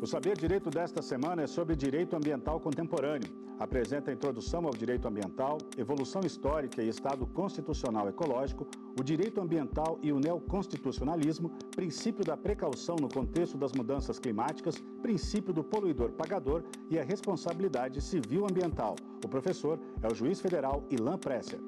Saber Direito desta semana é sobre direito ambiental contemporâneo. Apresenta a introdução ao direito ambiental, evolução histórica e estado constitucional ecológico, o direito ambiental e o neoconstitucionalismo, princípio da precaução no contexto das mudanças climáticas, princípio do poluidor pagador e a responsabilidade civil ambiental. O professor é o juiz federal Ilan Presser.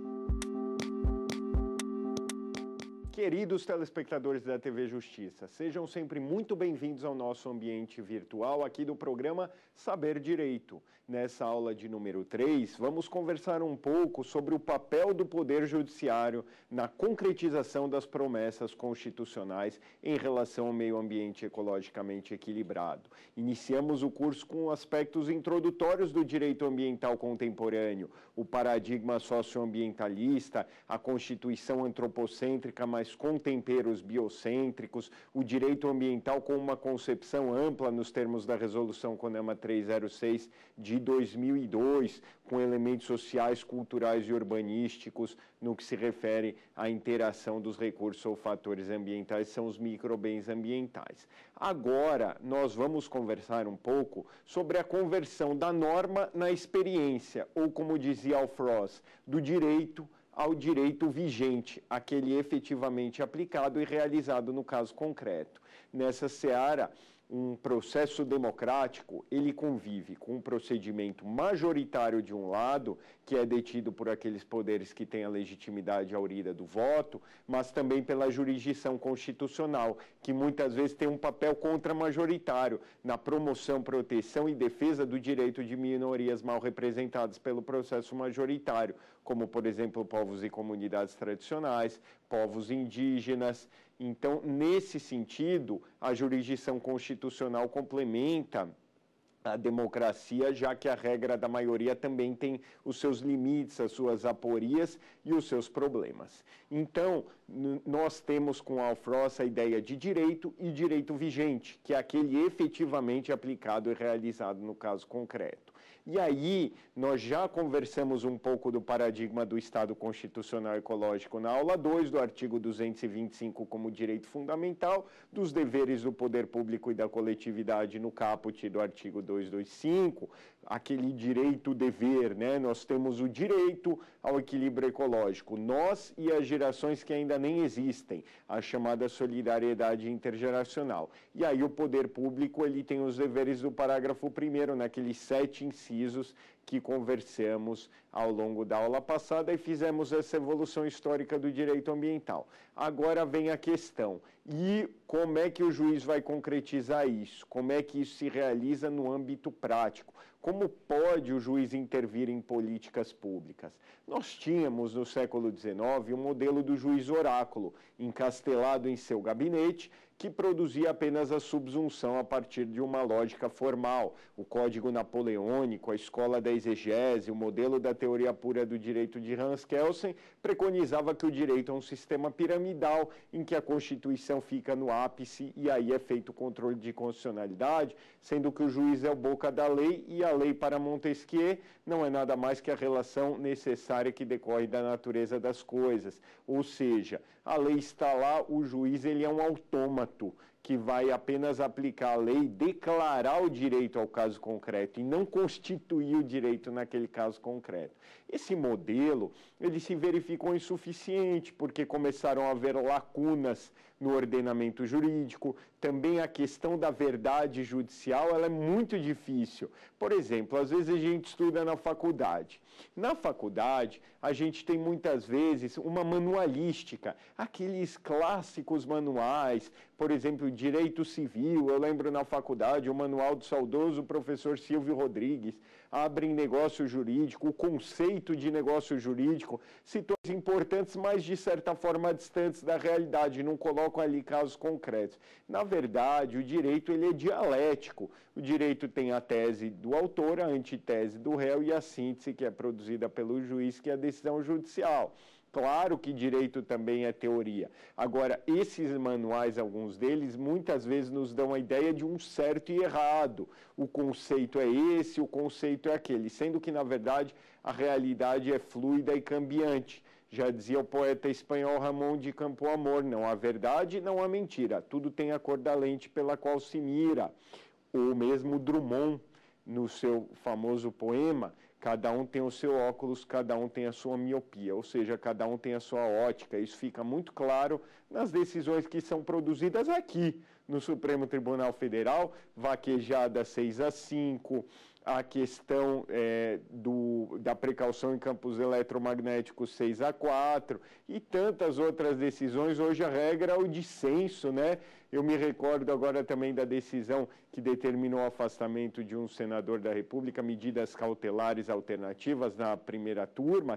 Queridos telespectadores da TV Justiça, sejam sempre muito bem-vindos ao nosso ambiente virtual aqui do programa Saber Direito. Nessa aula de número 3, vamos conversar um pouco sobre o papel do Poder Judiciário na concretização das promessas constitucionais em relação ao meio ambiente ecologicamente equilibrado. Iniciamos o curso com aspectos introdutórios do direito ambiental contemporâneo, o paradigma socioambientalista, a constituição antropocêntrica, mas com temperos biocêntricos, o direito ambiental com uma concepção ampla nos termos da Resolução CONAMA 306 de 2002, com elementos sociais, culturais e urbanísticos no que se refere à interação dos recursos ou fatores ambientais, são os microbens ambientais. Agora, nós vamos conversar um pouco sobre a conversão da norma na experiência, ou como dizia Alfroz, do direito ao direito vigente, aquele efetivamente aplicado e realizado no caso concreto. Nessa seara, um processo democrático, ele convive com um procedimento majoritário de um lado, que é detido por aqueles poderes que têm a legitimidade aurida do voto, mas também pela jurisdição constitucional, que muitas vezes tem um papel contramajoritário na promoção, proteção e defesa do direito de minorias mal representadas pelo processo majoritário, como, por exemplo, povos e comunidades tradicionais, povos indígenas. Então, nesse sentido, a jurisdição constitucional complementa a democracia, já que a regra da maioria também tem os seus limites, as suas aporias e os seus problemas. Então, nós temos com Alfroz a ideia de direito e direito vigente, que é aquele efetivamente aplicado e realizado no caso concreto. E aí, nós já conversamos um pouco do paradigma do Estado Constitucional Ecológico na aula 2, do artigo 225 como direito fundamental, dos deveres do poder público e da coletividade no caput do artigo 225, aquele direito-dever, né? Nós temos o direito ao equilíbrio ecológico, nós e as gerações que ainda nem existem, a chamada solidariedade intergeracional. E aí o poder público, ele tem os deveres do parágrafo 1º, naqueles 7 incisos que conversamos ao longo da aula passada e fizemos essa evolução histórica do direito ambiental. Agora vem a questão, e como é que o juiz vai concretizar isso? Como é que isso se realiza no âmbito prático? Como pode o juiz intervir em políticas públicas? Nós tínhamos no século XIX um modelo do juiz oráculo, encastelado em seu gabinete, que produzia apenas a subsunção a partir de uma lógica formal. O Código Napoleônico, a escola da exegese, o modelo da teoria pura do direito de Hans Kelsen, preconizava que o direito é um sistema piramidal em que a Constituição fica no ápice e aí é feito o controle de constitucionalidade, sendo que o juiz é o boca da lei e a lei para Montesquieu não é nada mais que a relação necessária que decorre da natureza das coisas. Ou seja, a lei está lá, o juiz ele é um autômato que vai apenas aplicar a lei, declarar o direito ao caso concreto e não constituir o direito naquele caso concreto. Esse modelo, ele se verificou insuficiente, porque começaram a haver lacunas no ordenamento jurídico, também a questão da verdade judicial, ela é muito difícil. Por exemplo, às vezes a gente estuda na faculdade. Na faculdade, a gente tem muitas vezes uma manualística, aqueles clássicos manuais, por exemplo, direito civil. Eu lembro na faculdade o manual do saudoso professor Silvio Rodrigues, abrem negócio jurídico, o conceito de negócio jurídico, situações importantes, mas de certa forma distantes da realidade, não colocam ali casos concretos. Na verdade, o direito ele é dialético. O direito tem a tese do autor, a antitese do réu e a síntese que é produzida pelo juiz, que é a decisão judicial. Claro que direito também é teoria. Agora, esses manuais, alguns deles, muitas vezes nos dão a ideia de um certo e errado. O conceito é esse, o conceito é aquele, sendo que, na verdade, a realidade é fluida e cambiante. Já dizia o poeta espanhol Ramón de Campoamor, não há verdade, não há mentira. Tudo tem a cor da lente pela qual se mira. ou mesmo Drummond, no seu famoso poema, cada um tem o seu óculos, cada um tem a sua miopia, ou seja, cada um tem a sua ótica. Isso fica muito claro nas decisões que são produzidas aqui no Supremo Tribunal Federal, vaquejada 6-5, a questão da precaução em campos eletromagnéticos 6-4 e tantas outras decisões. Hoje a regra é o dissenso, né? Eu me recordo agora também da decisão que determinou o afastamento de um senador da República, medidas cautelares alternativas na primeira turma,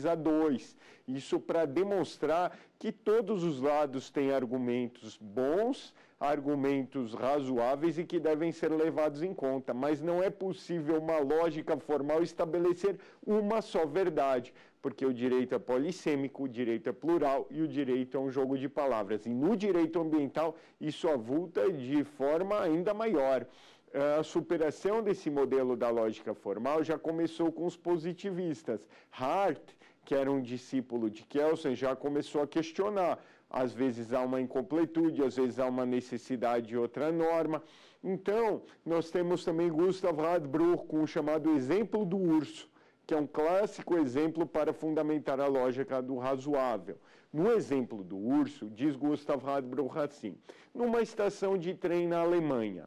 3-2. Isso para demonstrar que todos os lados têm argumentos bons, argumentos razoáveis e que devem ser levados em conta, mas não é possível uma lógica formal estabelecer uma só verdade, porque o direito é polissêmico, o direito é plural e o direito é um jogo de palavras. E no direito ambiental isso avulta de forma ainda maior. A superação desse modelo da lógica formal já começou com os positivistas. Hart, que era um discípulo de Kelsen, já começou a questionar. Às vezes há uma incompletude, às vezes há uma necessidade de outra norma. Então, nós temos também Gustav Radbruch com o chamado exemplo do urso, que é um clássico exemplo para fundamentar a lógica do razoável. No exemplo do urso, diz Gustav Radbruch assim: numa estação de trem na Alemanha,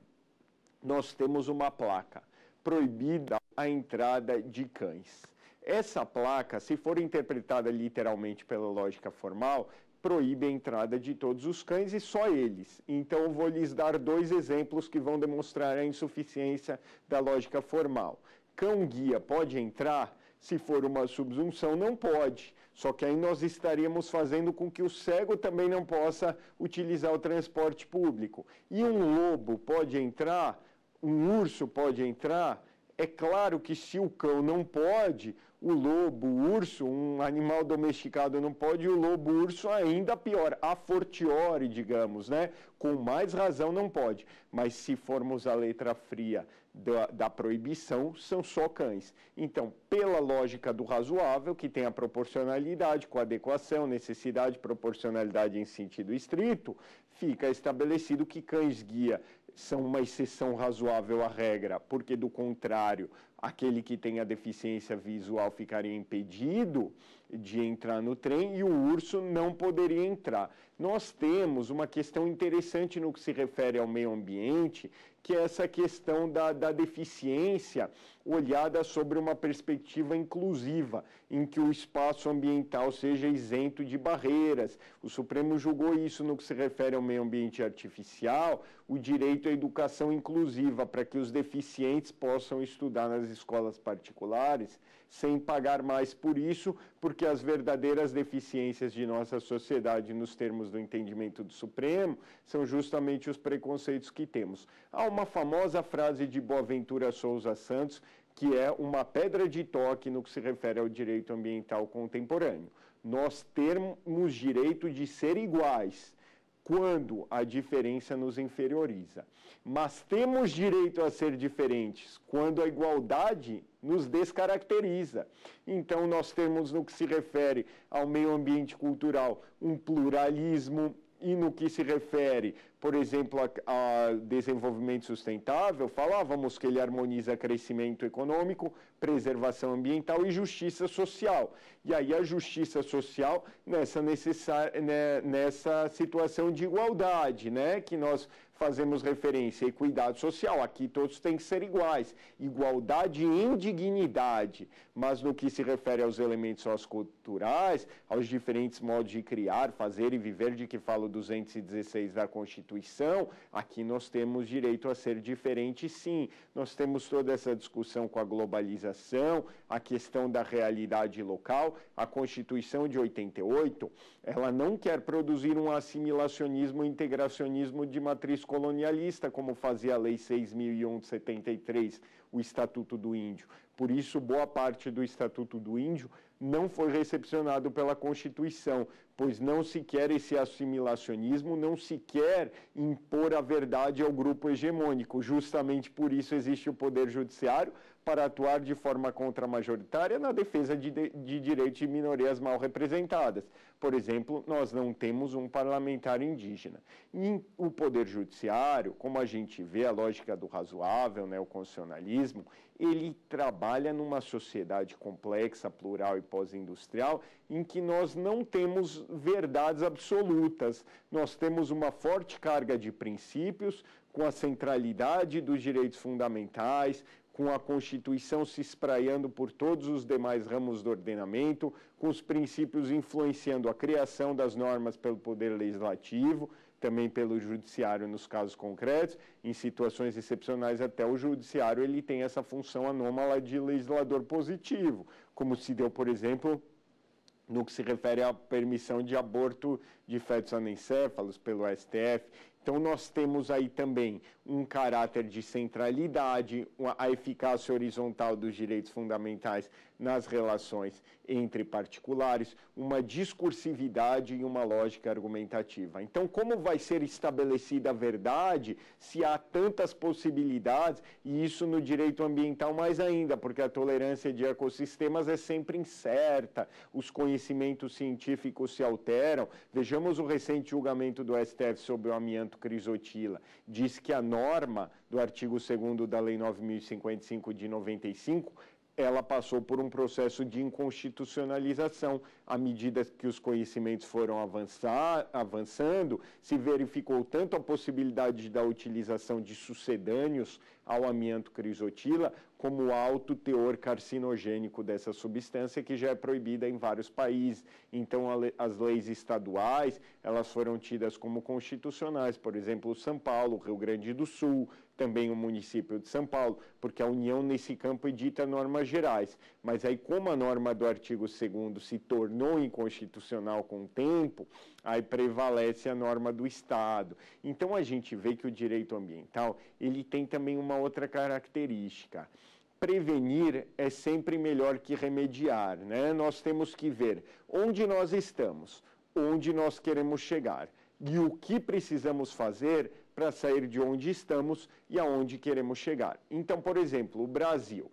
nós temos uma placa proibida a entrada de cães. Essa placa, se for interpretada literalmente pela lógica formal, proíbe a entrada de todos os cães e só eles. Então, eu vou lhes dar 2 exemplos que vão demonstrar a insuficiência da lógica formal. Cão-guia pode entrar? Se for uma subsunção, não pode. Só que aí nós estaríamos fazendo com que o cego também não possa utilizar o transporte público. E um lobo pode entrar? Um urso pode entrar? É claro que se o cão não pode, o lobo, o urso, um animal domesticado não pode, e o lobo, o urso ainda pior, a fortiori, digamos, né? Com mais razão não pode. Mas se formos à letra fria da proibição, são só cães. Então, pela lógica do razoável, que tem a proporcionalidade com adequação, necessidade, proporcionalidade em sentido estrito, fica estabelecido que cães-guia são uma exceção razoável à regra, porque, do contrário, aquele que tem a deficiência visual ficaria impedido de entrar no trem e o urso não poderia entrar. Nós temos uma questão interessante no que se refere ao meio ambiente, que é essa questão da deficiência olhada sobre uma perspectiva inclusiva, em que o espaço ambiental seja isento de barreiras. O Supremo julgou isso no que se refere ao meio ambiente artificial, o direito à educação inclusiva, para que os deficientes possam estudar nas escolas particulares sem pagar mais por isso, porque as verdadeiras deficiências de nossa sociedade, nos termos do entendimento do Supremo, são justamente os preconceitos que temos. Há uma famosa frase de Boaventura Souza Santos, que é uma pedra de toque no que se refere ao direito ambiental contemporâneo. Nós temos direito de ser iguais quando a diferença nos inferioriza, mas temos direito a ser diferentes quando a igualdade nos descaracteriza. Então, nós temos, no que se refere ao meio ambiente cultural, um pluralismo, e no que se refere, por exemplo, a desenvolvimento sustentável, falávamos que ele harmoniza crescimento econômico, preservação ambiental e justiça social. E aí a justiça social nessa situação de igualdade, né, que nós fazemos referência, equidade social, aqui todos têm que ser iguais, igualdade em dignidade, mas no que se refere aos elementos socioculturais, aos diferentes modos de criar, fazer e viver, de que fala o 216 da Constituição, aqui nós temos direito a ser diferente, sim. Nós temos toda essa discussão com a globalização, a questão da realidade local. A Constituição de 88, ela não quer produzir um assimilacionismo e integracionismo de matriz colonialista, como fazia a Lei 6.001 de 73, o Estatuto do Índio. Por isso, boa parte do Estatuto do Índio não foi recepcionado pela Constituição, pois não se quer esse assimilacionismo, não se quer impor a verdade ao grupo hegemônico. Justamente por isso existe o Poder Judiciário, para atuar de forma contramajoritária na defesa de direitos de minorias mal representadas. Por exemplo, nós não temos um parlamentar indígena. E o Poder Judiciário, como a gente vê a lógica do razoável, né, o constitucionalismo, ele trabalha numa sociedade complexa, plural e pós-industrial, em que nós não temos verdades absolutas. Nós temos uma forte carga de princípios, com a centralidade dos direitos fundamentais, com a Constituição se espraiando por todos os demais ramos do ordenamento, com os princípios influenciando a criação das normas pelo Poder Legislativo, também pelo Judiciário nos casos concretos, em situações excepcionais até o Judiciário ele tem essa função anômala de legislador positivo, como se deu, por exemplo, no que se refere à permissão de aborto de fetos anencéfalos pelo STF. Então, nós temos aí também um caráter de centralidade, a eficácia horizontal dos direitos fundamentais nas relações entre particulares, uma discursividade e uma lógica argumentativa. Então, como vai ser estabelecida a verdade se há tantas possibilidades, e isso no direito ambiental mais ainda, porque a tolerância de ecossistemas é sempre incerta, os conhecimentos científicos se alteram. Vejamos o recente julgamento do STF sobre o amianto crisotila. Diz que a norma do artigo 2º da Lei 9.055 de 95, ela passou por um processo de inconstitucionalização. À medida que os conhecimentos foram avançando, se verificou tanto a possibilidade da utilização de sucedâneos ao amianto crisotila, como o alto teor carcinogênico dessa substância, que já é proibida em vários países. Então, as leis estaduais, elas foram tidas como constitucionais, por exemplo, São Paulo, Rio Grande do Sul, também o município de São Paulo, porque a União nesse campo edita normas gerais. Mas aí, como a norma do artigo 2º se tornou inconstitucional com o tempo, aí prevalece a norma do Estado. Então, a gente vê que o direito ambiental, ele tem também uma outra característica. Prevenir é sempre melhor que remediar, né? Nós temos que ver onde nós estamos, onde nós queremos chegar e o que precisamos fazer para sair de onde estamos e aonde queremos chegar. Então, por exemplo, o Brasil,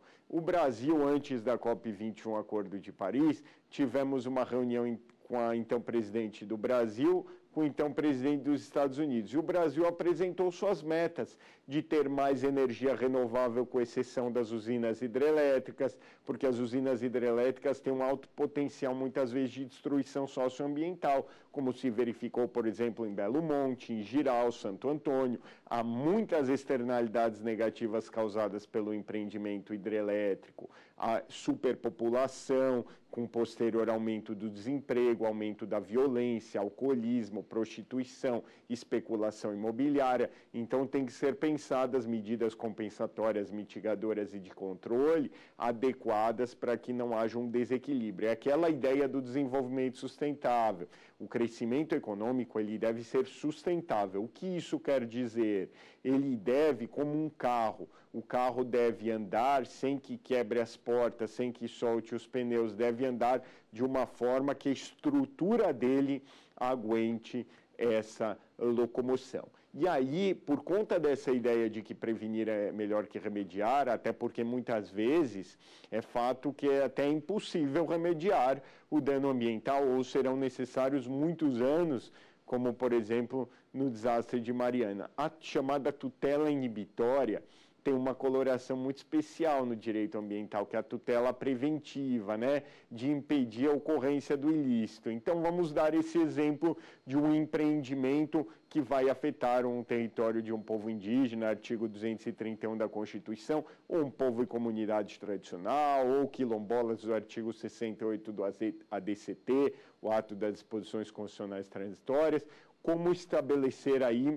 antes da COP21, Acordo de Paris, tivemos uma reunião com a então presidente do Brasil, com o então presidente dos Estados Unidos. E o Brasil apresentou suas metas de ter mais energia renovável, com exceção das usinas hidrelétricas, porque as usinas hidrelétricas têm um alto potencial, muitas vezes, de destruição socioambiental, como se verificou, por exemplo, em Belo Monte, em Jirau, Santo Antônio. Há muitas externalidades negativas causadas pelo empreendimento hidrelétrico, a superpopulação, com posterior aumento do desemprego, aumento da violência, alcoolismo, prostituição, especulação imobiliária. Então, tem que ser pensadas medidas compensatórias, mitigadoras e de controle adequadas para que não haja um desequilíbrio. É aquela ideia do desenvolvimento sustentável. O crescimento econômico, ele deve ser sustentável. O que isso quer dizer? Ele deve, como um carro, o carro deve andar sem que quebre as portas, sem que solte os pneus, deve andar de uma forma que a estrutura dele aguente essa locomoção. E aí, por conta dessa ideia de que prevenir é melhor que remediar, até porque muitas vezes é fato que é até impossível remediar o dano ambiental, ou serão necessários muitos anos, como, por exemplo, no desastre de Mariana. A chamada tutela inibitória tem uma coloração muito especial no direito ambiental, que é a tutela preventiva, né, de impedir a ocorrência do ilícito. Então, vamos dar esse exemplo de um empreendimento que vai afetar um território de um povo indígena, artigo 231 da Constituição, ou um povo e comunidade tradicional, ou quilombolas do artigo 68 do ADCT, o Ato das Disposições Constitucionais Transitórias. Como estabelecer aí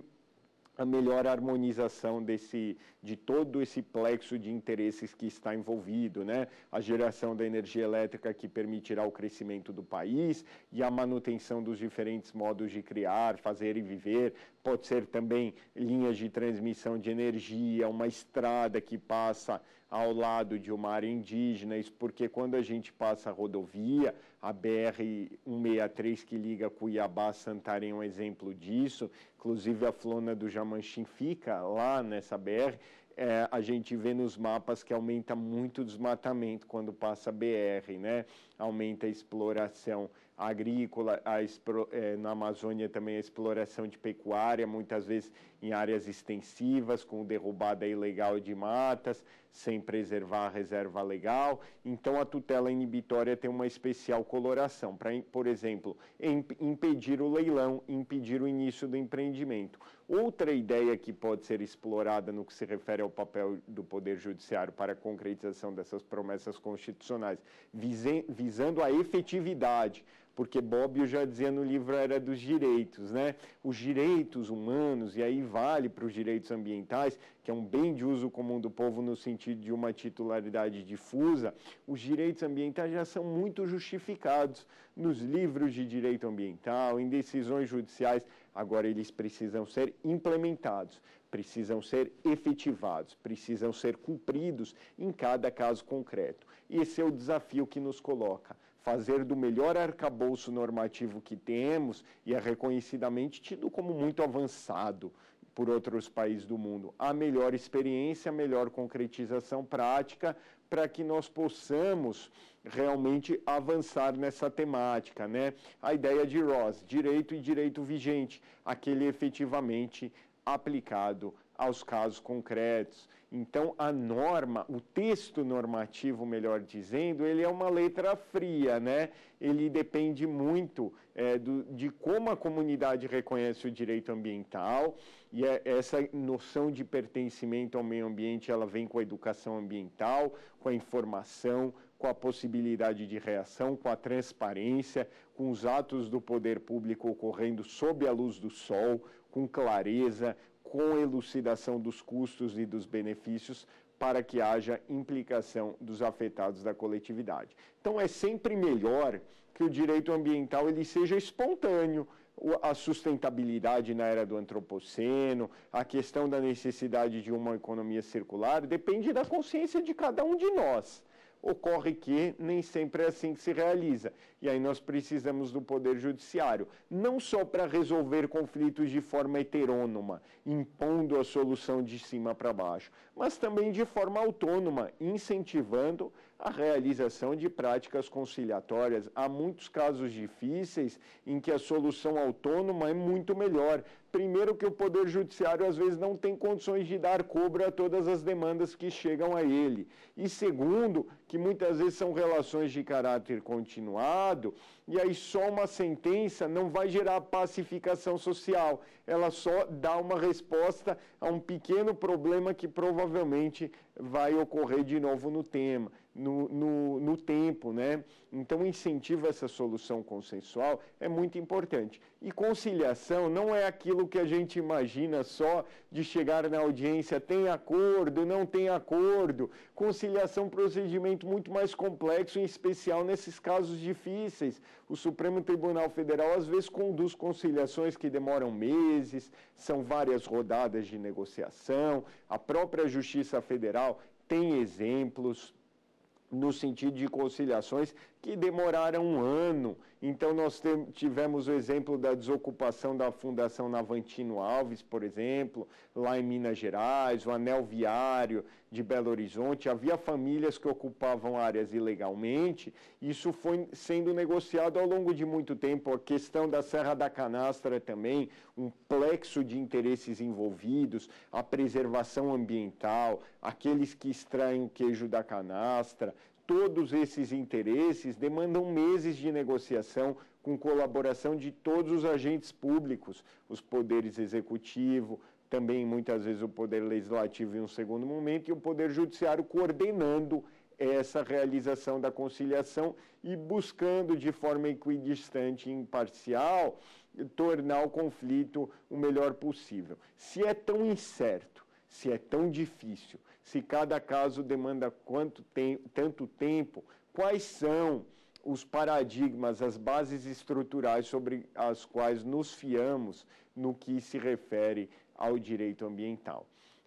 a melhor harmonização de todo esse plexo de interesses que está envolvido, né? A geração da energia elétrica, que permitirá o crescimento do país, e a manutenção dos diferentes modos de criar, fazer e viver. Pode ser também linhas de transmissão de energia, uma estrada que passa ao lado de uma área indígena, isso porque quando a gente passa a rodovia, a BR-163 que liga Cuiabá a Santarém é um exemplo disso, inclusive a Flona do Jamanchim fica lá nessa BR, a gente vê nos mapas que aumenta muito o desmatamento quando passa a BR, né? Aumenta a exploração agrícola, na Amazônia também a exploração de pecuária, muitas vezes em áreas extensivas, com derrubada ilegal de matas, sem preservar a reserva legal. Então, a tutela inibitória tem uma especial coloração, para, por exemplo, impedir o leilão, impedir o início do empreendimento. Outra ideia que pode ser explorada no que se refere ao papel do Poder Judiciário para a concretização dessas promessas constitucionais, visando a efetividade, porque Bobbio já dizia no livro Era dos Direitos, né? Os direitos humanos, e aí vale para os direitos ambientais, que é um bem de uso comum do povo no sentido de uma titularidade difusa, os direitos ambientais já são muito justificados nos livros de direito ambiental, em decisões judiciais. Agora eles precisam ser implementados, precisam ser efetivados, precisam ser cumpridos em cada caso concreto. E esse é o desafio que nos coloca. Fazer do melhor arcabouço normativo que temos, e é reconhecidamente tido como muito avançado por outros países do mundo, a melhor experiência, a melhor concretização prática, para que nós possamos realmente avançar nessa temática, né? A ideia de Ross, direito e direito vigente, aquele efetivamente aplicado aos casos concretos. Então, a norma, o texto normativo, melhor dizendo, ele é uma letra fria, né? Ele depende muito de como a comunidade reconhece o direito ambiental, e essa noção de pertencimento ao meio ambiente, ela vem com a educação ambiental, com a informação, com a possibilidade de reação, com a transparência, com os atos do poder público ocorrendo sob a luz do sol, com clareza, com elucidação dos custos e dos benefícios, para que haja implicação dos afetados da coletividade. Então, é sempre melhor que o direito ambiental ele seja espontâneo. A sustentabilidade na era do antropoceno, a questão da necessidade de uma economia circular, depende da consciência de cada um de nós. Ocorre que nem sempre é assim que se realiza. E aí nós precisamos do Poder Judiciário, não só para resolver conflitos de forma heterônoma, impondo a solução de cima para baixo, mas também de forma autônoma, incentivando a realização de práticas conciliatórias. Há muitos casos difíceis em que a solução autônoma é muito melhor. Primeiro, que o Poder Judiciário, às vezes, não tem condições de dar cobro a todas as demandas que chegam a ele. E segundo, que muitas vezes são relações de caráter continuado, e aí só uma sentença não vai gerar pacificação social. Ela só dá uma resposta a um pequeno problema que provavelmente vai ocorrer de novo no tempo, né? Então, incentivo a essa solução consensual é muito importante. E conciliação não é aquilo que a gente imagina só de chegar na audiência, tem acordo, não tem acordo. Conciliação é um procedimento muito mais complexo, em especial nesses casos difíceis. O Supremo Tribunal Federal, às vezes, conduz conciliações que demoram meses, são várias rodadas de negociação. A própria Justiça Federal tem exemplos no sentido de conciliações que demoraram um ano. Então, nós tivemos o exemplo da desocupação da Fundação Navantino Alves, por exemplo, lá em Minas Gerais, o anel viário de Belo Horizonte. Havia famílias que ocupavam áreas ilegalmente. Isso foi sendo negociado ao longo de muito tempo. A questão da Serra da Canastra também, um plexo de interesses envolvidos, a preservação ambiental, aqueles que extraem o queijo da canastra. Todos esses interesses demandam meses de negociação com colaboração de todos os agentes públicos, os poderes executivo, também muitas vezes o poder legislativo em um segundo momento, e o poder judiciário coordenando essa realização da conciliação e buscando de forma equidistante e imparcial tornar o conflito o melhor possível. Se é tão incerto, se é tão difícil, se cada caso demanda tanto tempo, quais são os paradigmas, as bases estruturais sobre as quais nos fiamos no que se refere ao direito ambiental?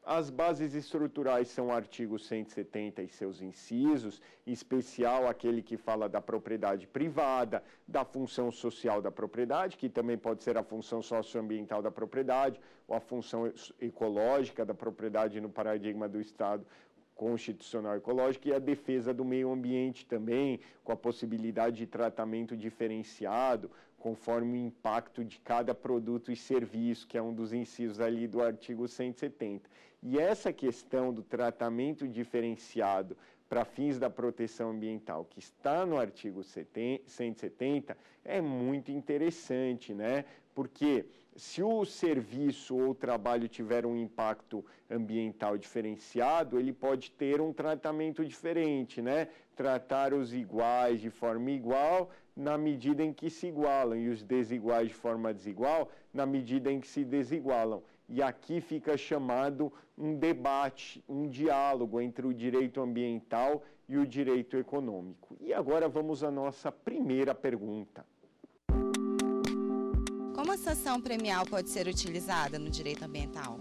As bases estruturais são o artigo 170 e seus incisos, em especial aquele que fala da propriedade privada, da função social da propriedade, que também pode ser a função socioambiental da propriedade, ou a função ecológica da propriedade no paradigma do Estado constitucional ecológico, e a defesa do meio ambiente também, com a possibilidade de tratamento diferenciado, conforme o impacto de cada produto e serviço, que é um dos incisos ali do artigo 170. E essa questão do tratamento diferenciado para fins da proteção ambiental, que está no artigo 170, é muito interessante, né? Porque se o serviço ou o trabalho tiver um impacto ambiental diferenciado, ele pode ter um tratamento diferente, né? Tratar os iguais de forma igual na medida em que se igualam, e os desiguais de forma desigual na medida em que se desigualam. E aqui fica chamado um debate, um diálogo entre o direito ambiental e o direito econômico. E agora vamos à nossa primeira pergunta. Como a sanção premial pode ser utilizada no direito ambiental?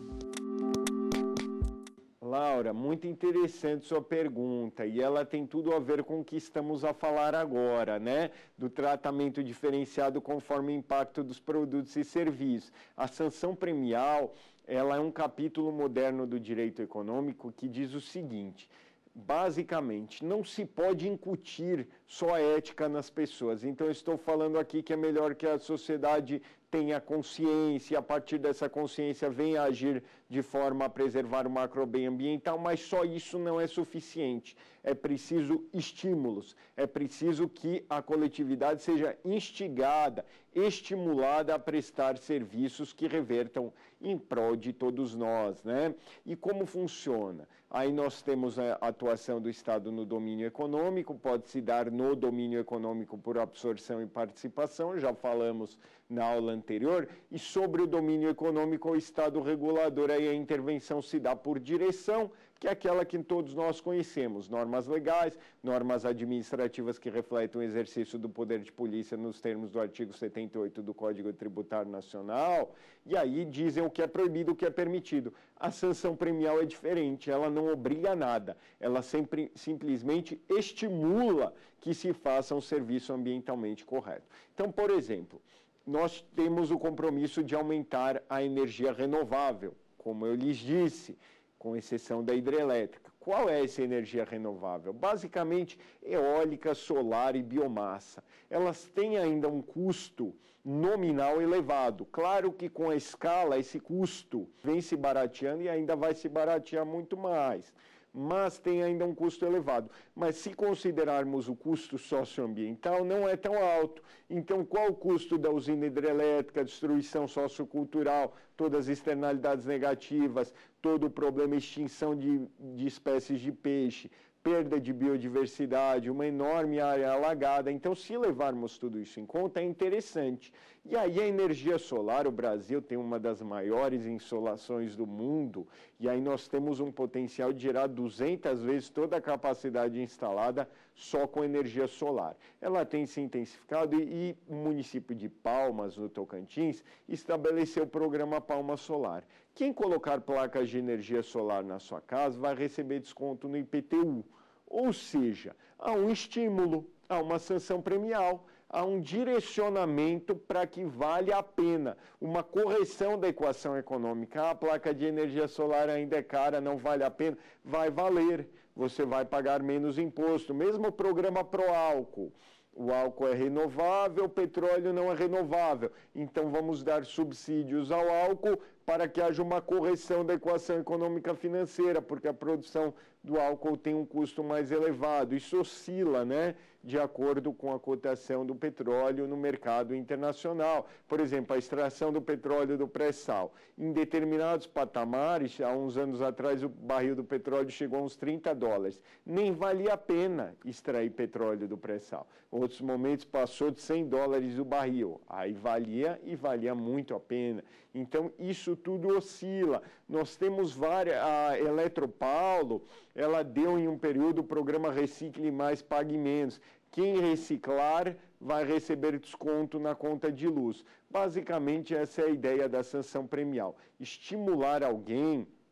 Laura, muito interessante sua pergunta, e ela tem tudo a ver com o que estamos a falar agora, né? Do tratamento diferenciado conforme o impacto dos produtos e serviços. A sanção premial, ela é um capítulo moderno do direito econômico que diz o seguinte: basicamente, não se pode incutir só ética nas pessoas. Então, eu estou falando aqui que é melhor que a sociedade tenha consciência, e a partir dessa consciência venha a agir de forma a preservar o macrobem ambiental, mas só isso não é suficiente. É preciso estímulos, é preciso que a coletividade seja instigada, estimulada a prestar serviços que revertam em prol de todos nós, né? E como funciona? Aí nós temos a atuação do Estado no domínio econômico, pode se dar no domínio econômico por absorção e participação, já falamos na aula anterior, e sobre o domínio econômico, o Estado regulador, aí a intervenção se dá por direção, que é aquela que todos nós conhecemos, normas legais, normas administrativas que refletem o exercício do poder de polícia nos termos do artigo 78 do Código Tributário Nacional, e aí dizem o que é proibido, o que é permitido. A sanção premial é diferente, ela não obriga a nada, ela simplesmente estimula que se faça um serviço ambientalmente correto. Então, por exemplo, nós temos o compromisso de aumentar a energia renovável, como eu lhes disse, com exceção da hidrelétrica. Qual é essa energia renovável? Basicamente, eólica, solar e biomassa. Elas têm ainda um custo nominal elevado. Claro que com a escala, esse custo vem se barateando e ainda vai se baratear muito mais. Mas tem ainda um custo elevado. Mas se considerarmos o custo socioambiental, não é tão alto. Então, qual o custo da usina hidrelétrica, destruição sociocultural, todas as externalidades negativas, todo o problema de extinção de espécies de peixe, perda de biodiversidade, uma enorme área alagada. Então, se levarmos tudo isso em conta, é interessante. E aí a energia solar, o Brasil tem uma das maiores insolações do mundo, e aí nós temos um potencial de gerar 200 vezes toda a capacidade instalada só com energia solar. Ela tem se intensificado e o município de Palmas, no Tocantins, estabeleceu o programa Palma Solar. Quem colocar placas de energia solar na sua casa vai receber desconto no IPTU. Ou seja, há um estímulo, há uma sanção premial, há um direcionamento para que valha a pena, uma correção da equação econômica. A placa de energia solar ainda é cara, não vale a pena, vai valer, você vai pagar menos imposto. Mesmo o programa Proálcool. O álcool é renovável, o petróleo não é renovável. Então, vamos dar subsídios ao álcool para que haja uma correção da equação econômica financeira, porque a produção do álcool tem um custo mais elevado. Isso oscila, né, de acordo com a cotação do petróleo no mercado internacional. Por exemplo, a extração do petróleo do pré-sal. Em determinados patamares, há uns anos atrás, o barril do petróleo chegou a uns $30. Nem valia a pena extrair petróleo do pré-sal. Em outros momentos, passou de $100 o barril. Aí valia e valia muito a pena. Então, isso tudo oscila. Nós temos várias... A Eletropaulo, ela deu em um período o programa Recicle Mais, Pague Menos. Quem reciclar vai receber desconto na conta de luz. Basicamente, essa é a ideia da sanção premial. Estimular alguém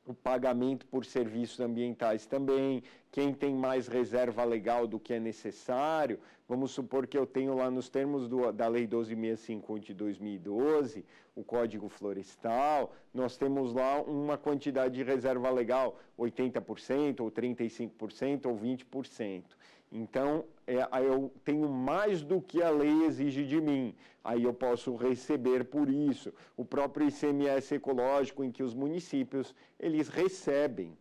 o pagamento por serviços ambientais também, quem tem mais reserva legal do que é necessário, vamos supor que eu tenho lá nos termos da Lei 12.651 de 2012, o Código Florestal, nós temos lá uma quantidade de reserva legal, 80%, ou 35%, ou 20%. Então, eu tenho mais do que a lei exige de mim, aí eu posso receber por isso. O próprio ICMS ecológico, em que os municípios, eles recebem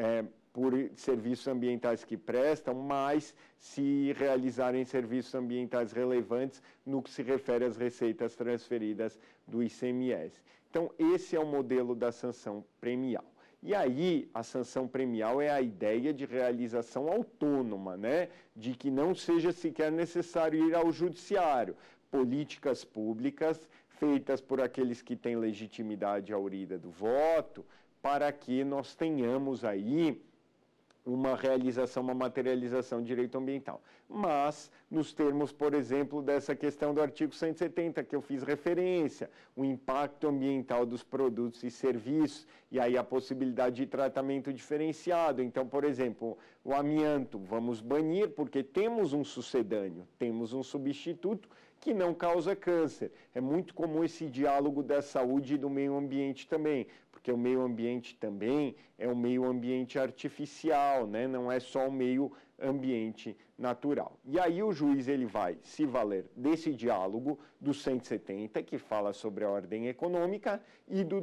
por serviços ambientais que prestam, mas se realizarem serviços ambientais relevantes no que se refere às receitas transferidas do ICMS. Então, esse é o modelo da sanção premial. E aí, a sanção premial é a ideia de realização autônoma, né? De que não seja sequer necessário ir ao judiciário. Políticas públicas feitas por aqueles que têm legitimidade aurida do voto, para que nós tenhamos aí uma realização, uma materialização de direito ambiental. Mas, nos termos, por exemplo, dessa questão do artigo 170, que eu fiz referência, o impacto ambiental dos produtos e serviços, e aí a possibilidade de tratamento diferenciado. Então, por exemplo, o amianto, vamos banir, porque temos um sucedâneo, temos um substituto que não causa câncer. É muito comum esse diálogo da saúde e do meio ambiente também, porque o meio ambiente também é um meio ambiente artificial, né? Não é só um meio ambiente natural. E aí o juiz ele vai se valer desse diálogo do 170, que fala sobre a ordem econômica, e do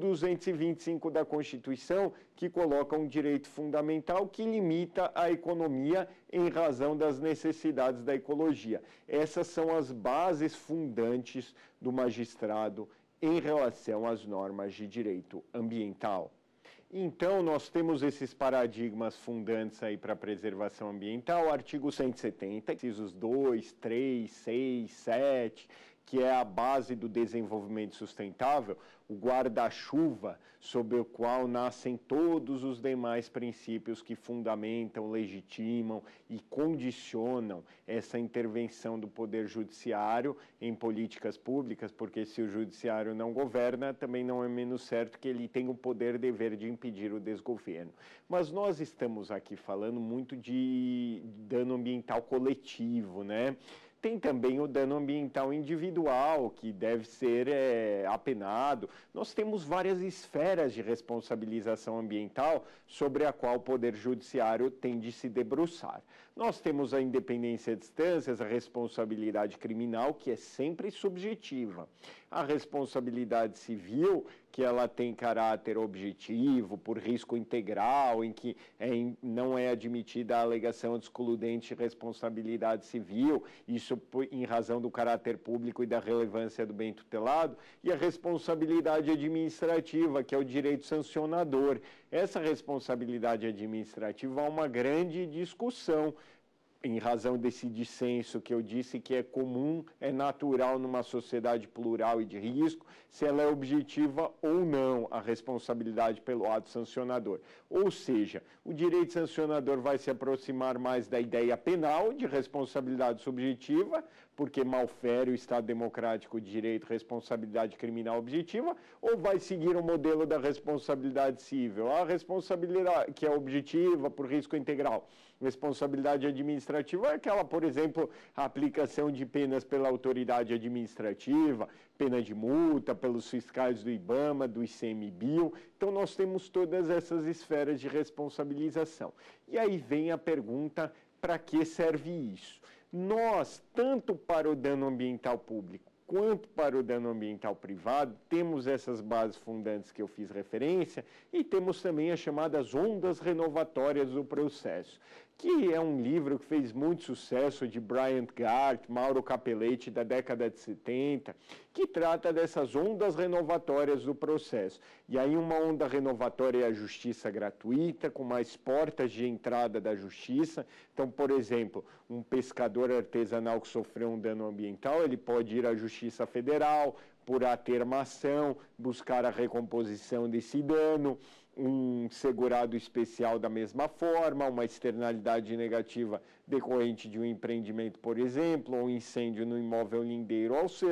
225 da Constituição, que coloca um direito fundamental que limita a economia em razão das necessidades da ecologia. Essas são as bases fundantes do magistrado em relação às normas de direito ambiental. Então, nós temos esses paradigmas fundantes aí para a preservação ambiental, o artigo 170, incisos 2, 3, 6, 7, que é a base do desenvolvimento sustentável, o guarda-chuva sob o qual nascem todos os demais princípios que fundamentam, legitimam e condicionam essa intervenção do Poder Judiciário em políticas públicas, porque se o Judiciário não governa, também não é menos certo que ele tem o poder dever de impedir o desgoverno. Mas nós estamos aqui falando muito de dano ambiental coletivo, né? Tem também o dano ambiental individual, que deve ser apenado. Nós temos várias esferas de responsabilização ambiental sobre a qual o Poder Judiciário tem de se debruçar. Nós temos a independência de instâncias, a responsabilidade criminal, que é sempre subjetiva. A responsabilidade civil, que ela tem caráter objetivo, por risco integral, em que não é admitida a alegação de excludente de responsabilidade civil, isso em razão do caráter público e da relevância do bem tutelado, e a responsabilidade administrativa, que é o direito sancionador. Essa responsabilidade administrativa há uma grande discussão, em razão desse dissenso que eu disse que é comum, é natural numa sociedade plural e de risco, se ela é objetiva ou não, a responsabilidade pelo ato sancionador. Ou seja, o direito sancionador vai se aproximar mais da ideia penal de responsabilidade subjetiva, porque malfere o Estado democrático de direito, responsabilidade criminal objetiva, ou vai seguir o modelo da responsabilidade civil, a responsabilidade que é objetiva por risco integral. Responsabilidade administrativa é aquela, por exemplo, a aplicação de penas pela autoridade administrativa, pena de multa pelos fiscais do IBAMA, do ICMBio. Então, nós temos todas essas esferas de responsabilização. E aí vem a pergunta, para que serve isso? Nós, tanto para o dano ambiental público quanto para o dano ambiental privado, temos essas bases fundantes que eu fiz referência e temos também as chamadas ondas renovatórias do processo, que é um livro que fez muito sucesso de Bryant Gart, Mauro Capelletti, da década de 70, que trata dessas ondas renovatórias do processo. E aí uma onda renovatória é a justiça gratuita, com mais portas de entrada da justiça. Então, por exemplo, um pescador artesanal que sofreu um dano ambiental, ele pode ir à Justiça Federal por atermação, buscar a recomposição desse dano. Um segurado especial da mesma forma, uma externalidade negativa decorrente de um empreendimento, por exemplo, ou um incêndio no imóvel lindeiro ao seu,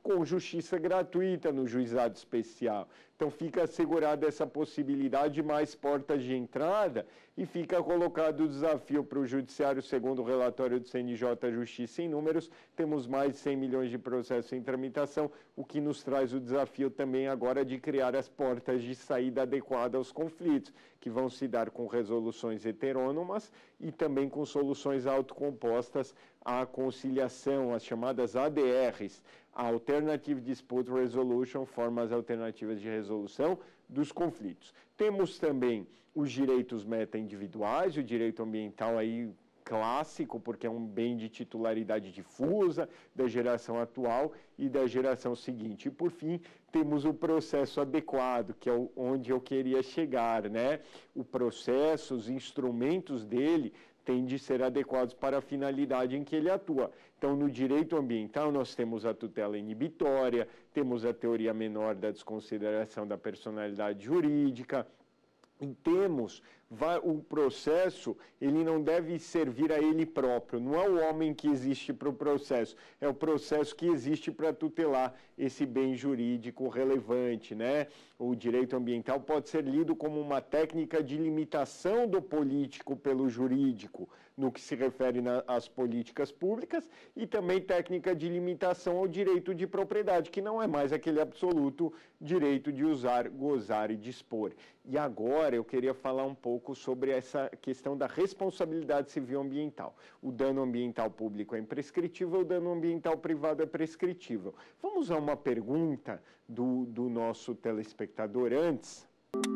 com justiça gratuita no juizado especial. Então fica assegurada essa possibilidade, mais portas de entrada, e fica colocado o desafio para o Judiciário, segundo o relatório do CNJ Justiça em Números, temos mais de 100 milhões de processos em tramitação, o que nos traz o desafio também agora de criar as portas de saída adequada aos conflitos, que vão se dar com resoluções heterônomas e também com soluções autocompostas à conciliação, as chamadas ADRs, Alternative Dispute Resolution, formas alternativas de resolução dos conflitos. Temos também os direitos meta-individuais, o direito ambiental aí clássico, porque é um bem de titularidade difusa da geração atual e da geração seguinte. E, por fim, temos o processo adequado, que é onde eu queria chegar, né? O processo, os instrumentos dele têm de ser adequados para a finalidade em que ele atua. Então, no direito ambiental, nós temos a tutela inibitória, temos a teoria menor da desconsideração da personalidade jurídica, e temos o processo, ele não deve servir a ele próprio, não é o homem que existe para o processo, é o processo que existe para tutelar esse bem jurídico relevante, né? O direito ambiental pode ser lido como uma técnica de limitação do político pelo jurídico, no que se refere às políticas públicas, e também técnica de limitação ao direito de propriedade, que não é mais aquele absoluto direito de usar, gozar e dispor. E agora eu queria falar um pouco sobre essa questão da responsabilidade civil ambiental. O dano ambiental público é imprescritível, o dano ambiental privado é prescritível. Vamos a uma pergunta do nosso telespectador antes.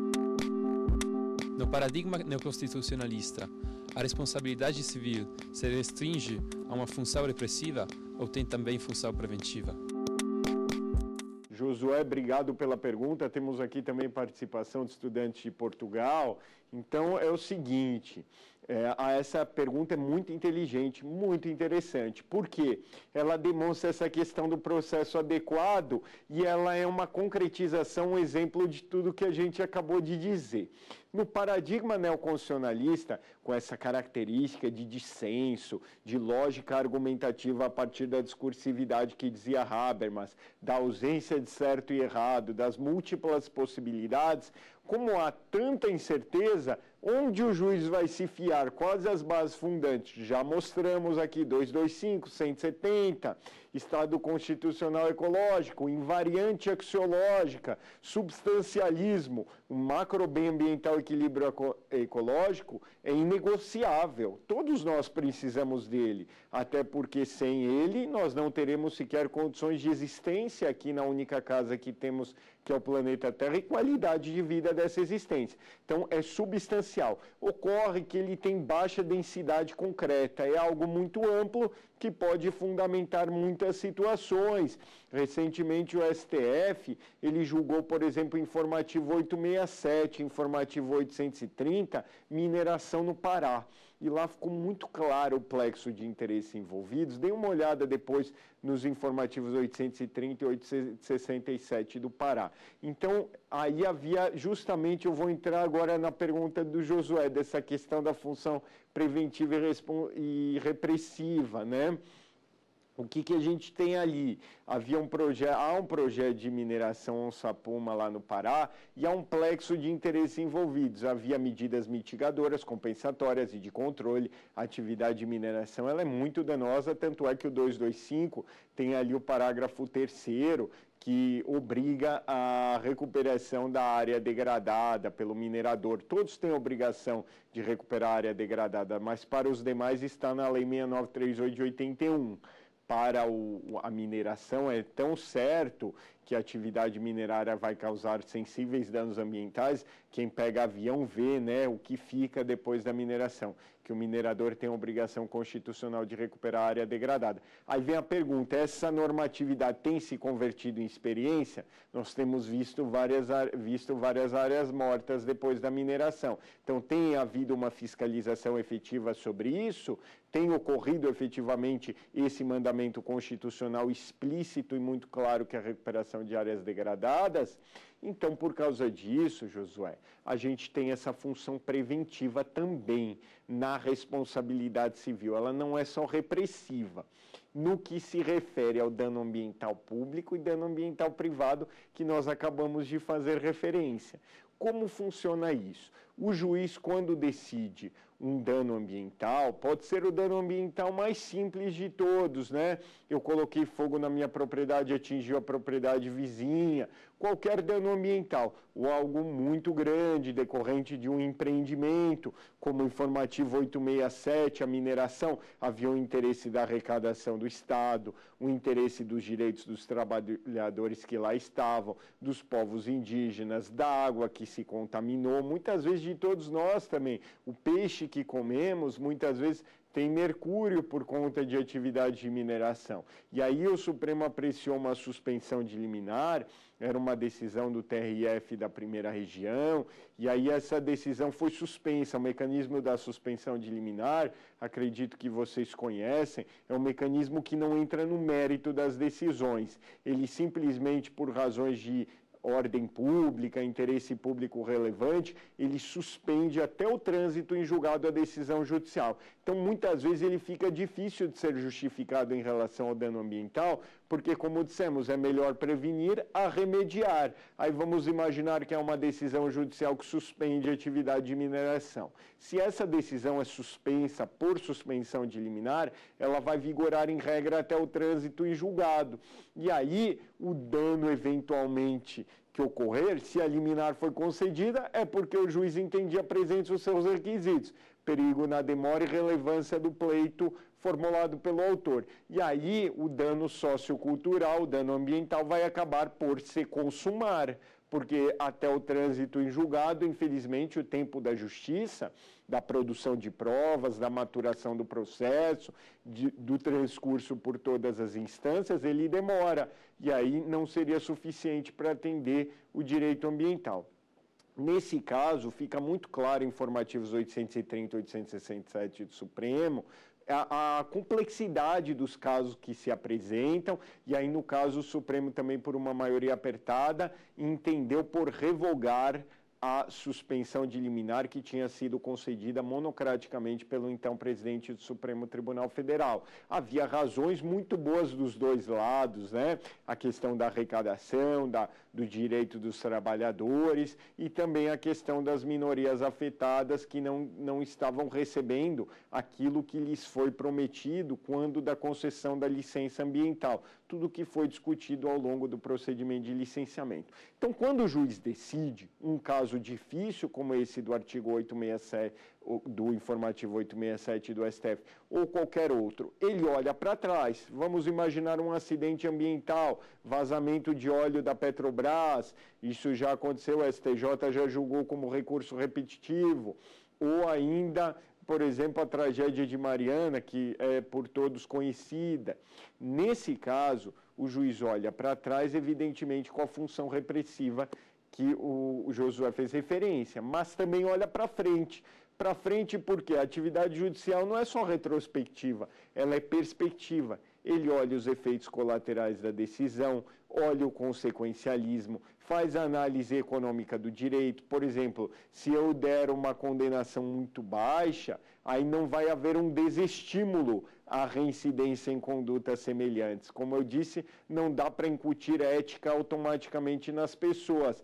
No paradigma neoconstitucionalista, a responsabilidade civil se restringe a uma função repressiva ou tem também função preventiva? Josué, obrigado pela pergunta. Temos aqui também participação de estudantes de Portugal. Então, é o seguinte, essa pergunta é muito inteligente, muito interessante. Por quê? Ela demonstra essa questão do processo adequado e ela é uma concretização, um exemplo de tudo que a gente acabou de dizer. No paradigma neoconstitucionalista, com essa característica de dissenso, de lógica argumentativa a partir da discursividade que dizia Habermas, da ausência de certo e errado, das múltiplas possibilidades, como há tanta incerteza, onde o juiz vai se fiar? Quais as bases fundantes? Já mostramos aqui 225, 170, Estado Constitucional Ecológico, invariante axiológica, substancialismo, o macro bem ambiental equilíbrio ecológico é inegociável. Todos nós precisamos dele, até porque sem ele nós não teremos sequer condições de existência aqui na única casa que temos, que é o planeta Terra, e qualidade de vida dessa existência. Então, é substancial. Ocorre que ele tem baixa densidade concreta, é algo muito amplo que pode fundamentar muitas situações. Recentemente, o STF, ele julgou, por exemplo, informativo 867, informativo 830, mineração no Pará. E lá ficou muito claro o plexo de interesses envolvidos. Dê uma olhada depois nos informativos 830 e 867 do Pará. Então, aí havia, justamente, eu vou entrar agora na pergunta do Josué, dessa questão da função preventiva e repressiva, né? O que a gente tem ali? Há um projeto de mineração onça-puma lá no Pará e há um plexo de interesses envolvidos. Havia medidas mitigadoras, compensatórias e de controle. A atividade de mineração ela é muito danosa, tanto é que o 225 tem ali o parágrafo 3º, que obriga a recuperação da área degradada pelo minerador. Todos têm a obrigação de recuperar a área degradada, mas para os demais está na Lei 6938 de 81. Para a mineração é tão certo que a atividade minerária vai causar sensíveis danos ambientais, quem pega avião vê, né, o que fica depois da mineração, que o minerador tem a obrigação constitucional de recuperar a área degradada. Aí vem a pergunta, essa normatividade tem se convertido em experiência? Nós temos visto várias áreas mortas depois da mineração. Então, tem havido uma fiscalização efetiva sobre isso? Tem ocorrido efetivamente esse mandamento constitucional explícito e muito claro que a recuperação recuperação de áreas degradadas. Então, por causa disso, Josué, a gente tem essa função preventiva também na responsabilidade civil. Ela não é só repressiva. No que se refere ao dano ambiental público e dano ambiental privado, que nós acabamos de fazer referência. Como funciona isso? O juiz, quando decide um dano ambiental, pode ser o dano ambiental mais simples de todos, né? Eu coloquei fogo na minha propriedade e atingiu a propriedade vizinha, qualquer dano ambiental, ou algo muito grande, decorrente de um empreendimento, como o informativo 867, a mineração, havia um interesse da arrecadação do Estado, o interesse dos direitos dos trabalhadores que lá estavam, dos povos indígenas, da água que se contaminou, muitas vezes de todos nós também. O peixe que comemos, muitas vezes, tem mercúrio por conta de atividade de mineração. E aí o Supremo apreciou uma suspensão de liminar, era uma decisão do TRF da primeira região, e aí essa decisão foi suspensa. O mecanismo da suspensão de liminar, acredito que vocês conhecem, é um mecanismo que não entra no mérito das decisões. Ele simplesmente, por razões de ordem pública, interesse público relevante, ele suspende até o trânsito em julgado a decisão judicial. Então, muitas vezes, ele fica difícil de ser justificado em relação ao dano ambiental, porque, como dissemos, é melhor prevenir a remediar. Aí vamos imaginar que é uma decisão judicial que suspende a atividade de mineração. Se essa decisão é suspensa por suspensão de liminar, ela vai vigorar em regra até o trânsito em julgado. E aí, o dano eventualmente que ocorrer, se a liminar foi concedida, é porque o juiz entendia presentes os seus requisitos. Perigo na demora e relevância do pleito formulado pelo autor. E aí, o dano sociocultural, o dano ambiental vai acabar por se consumar, porque até o trânsito em julgado, infelizmente, o tempo da justiça, da produção de provas, da maturação do processo, do transcurso por todas as instâncias, ele demora, e aí não seria suficiente para atender o direito ambiental. Nesse caso, fica muito claro em informativos 830 e 867 do Supremo, a complexidade dos casos que se apresentam, e aí, no caso, o Supremo também, por uma maioria apertada, entendeu por revogar a suspensão de liminar que tinha sido concedida monocraticamente pelo então presidente do Supremo Tribunal Federal. Havia razões muito boas dos dois lados, né? A questão da arrecadação, do direito dos trabalhadores e também a questão das minorias afetadas que não estavam recebendo aquilo que lhes foi prometido quando da concessão da licença ambiental. Tudo que foi discutido ao longo do procedimento de licenciamento. Então, quando o juiz decide um caso difícil, como esse do artigo 867, do informativo 867 do STF, ou qualquer outro, ele olha para trás. Vamos imaginar um acidente ambiental, vazamento de óleo da Petrobras, isso já aconteceu, o STJ já julgou como recurso repetitivo, ou ainda, por exemplo, a tragédia de Mariana, que é por todos conhecida. Nesse caso, o juiz olha para trás, evidentemente, com a função repressiva que o Josué fez referência, mas também olha para frente. Para frente porque a atividade judicial não é só retrospectiva, ela é perspectiva. Ele olha os efeitos colaterais da decisão, olha o consequencialismo, faz a análise econômica do direito. Por exemplo, se eu der uma condenação muito baixa, aí não vai haver um desestímulo à reincidência em condutas semelhantes. Como eu disse, não dá para incutir ética automaticamente nas pessoas.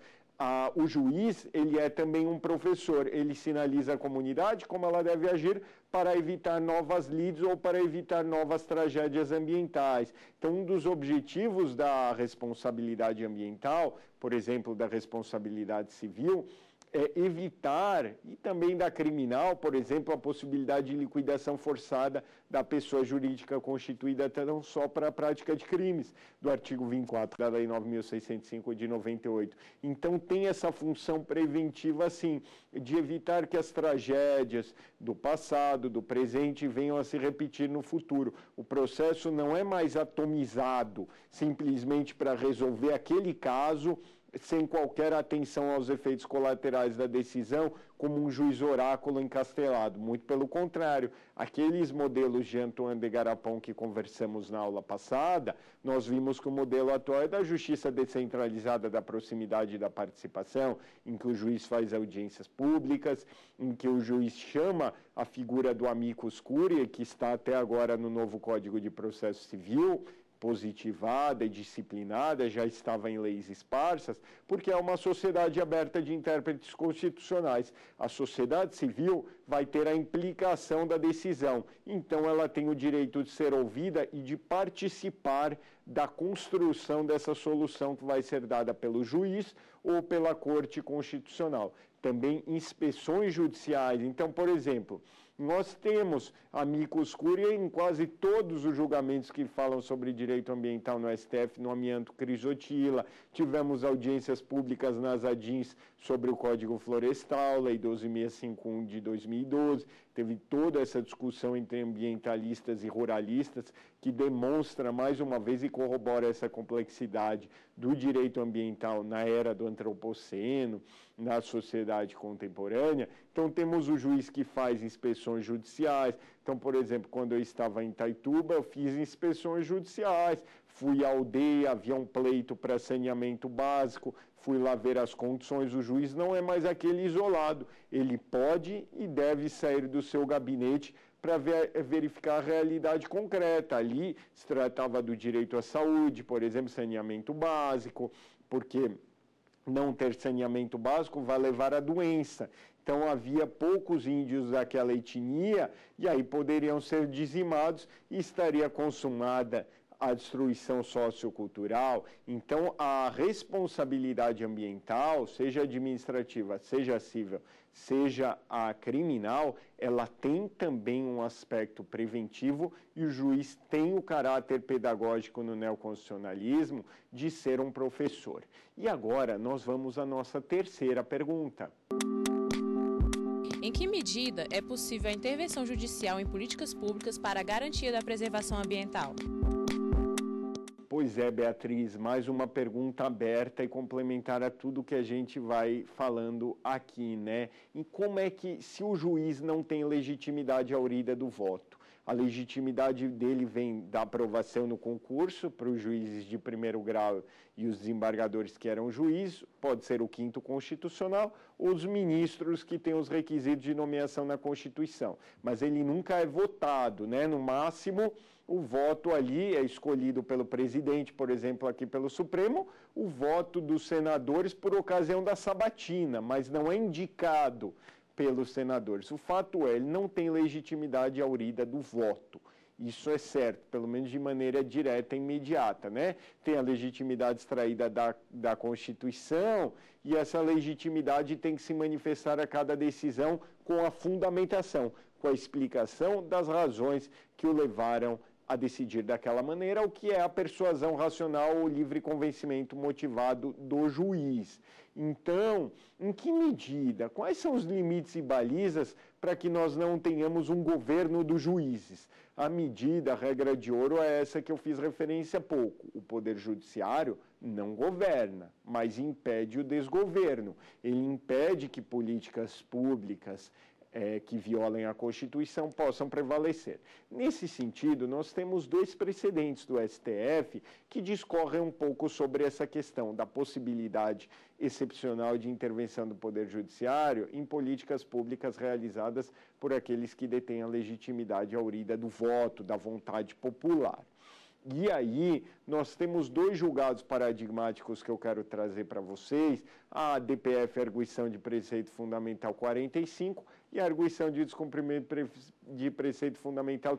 O juiz, ele é também um professor, ele sinaliza à comunidade como ela deve agir para evitar novas lides ou para evitar novas tragédias ambientais. Então, um dos objetivos da responsabilidade ambiental, por exemplo, da responsabilidade civil, é evitar, e também da criminal, por exemplo, a possibilidade de liquidação forçada da pessoa jurídica constituída não só para a prática de crimes, do artigo 24 da Lei 9.605 de 98. Então, tem essa função preventiva, sim, de evitar que as tragédias do passado, do presente, venham a se repetir no futuro. O processo não é mais atomizado, simplesmente para resolver aquele caso sem qualquer atenção aos efeitos colaterais da decisão, como um juiz oráculo encastelado. Muito pelo contrário, aqueles modelos de Antoine de Garapon que conversamos na aula passada, nós vimos que o modelo atual é da justiça descentralizada, da proximidade e da participação, em que o juiz faz audiências públicas, em que o juiz chama a figura do amicus curiae, que está até agora no novo Código de Processo Civil, positivada e disciplinada, já estava em leis esparsas, porque é uma sociedade aberta de intérpretes constitucionais. A sociedade civil vai ter a implicação da decisão, então ela tem o direito de ser ouvida e de participar da construção dessa solução que vai ser dada pelo juiz ou pela Corte Constitucional. Também inspeções judiciais. Então, por exemplo, nós temos amicus curiae em quase todos os julgamentos que falam sobre direito ambiental no STF, no amianto Crisotila, tivemos audiências públicas nas ADINs sobre o Código Florestal, Lei 12.651 de 2012, teve toda essa discussão entre ambientalistas e ruralistas que demonstra mais uma vez e corrobora essa complexidade do direito ambiental na era do antropoceno, na sociedade contemporânea. Então temos o juiz que faz inspeções judiciais. Então, por exemplo, quando eu estava em Itaituba, eu fiz inspeções judiciais, fui à aldeia, havia um pleito para saneamento básico, fui lá ver as condições. O juiz não é mais aquele isolado, ele pode e deve sair do seu gabinete para verificar a realidade concreta. Ali se tratava do direito à saúde, por exemplo, saneamento básico, porque não ter saneamento básico vai levar à doença. Então havia poucos índios daquela etnia e aí poderiam ser dizimados e estaria consumada a destruição sociocultural. Então a responsabilidade ambiental, seja administrativa, seja civil, seja a criminal, ela tem também um aspecto preventivo e o juiz tem o caráter pedagógico no neoconstitucionalismo de ser um professor. E agora nós vamos à nossa terceira pergunta. Em que medida é possível a intervenção judicial em políticas públicas para a garantia da preservação ambiental? Pois é, Beatriz, mais uma pergunta aberta e complementar a tudo que a gente vai falando aqui, né? E como é que, se o juiz não tem legitimidade aurida do voto, a legitimidade dele vem da aprovação no concurso para os juízes de primeiro grau e os desembargadores que eram juízes, pode ser o 5º constitucional, ou os ministros que têm os requisitos de nomeação na Constituição. Mas ele nunca é votado, né? No máximo, o voto ali é escolhido pelo presidente, por exemplo, aqui pelo Supremo, o voto dos senadores por ocasião da sabatina, mas não é indicado pelos senadores. O fato é, ele não tem legitimidade aurida do voto. Isso é certo, pelo menos de maneira direta e imediata, né? Tem a legitimidade extraída da Constituição e essa legitimidade tem que se manifestar a cada decisão com a fundamentação, com a explicação das razões que o levaram a decidir daquela maneira, o que é a persuasão racional ou livre convencimento motivado do juiz. Então, em que medida, quais são os limites e balizas para que nós não tenhamos um governo dos juízes? A medida, a regra de ouro é essa que eu fiz referência há pouco. O Poder Judiciário não governa, mas impede o desgoverno. Ele impede que políticas públicas que violem a Constituição possam prevalecer. Nesse sentido, nós temos 2 precedentes do STF que discorrem um pouco sobre essa questão da possibilidade excepcional de intervenção do Poder Judiciário em políticas públicas realizadas por aqueles que detêm a legitimidade aurida do voto, da vontade popular. E aí, nós temos 2 julgados paradigmáticos que eu quero trazer para vocês, a DPF, Arguição de Preceito Fundamental 45, e a Arguição de Descumprimento de Preceito Fundamental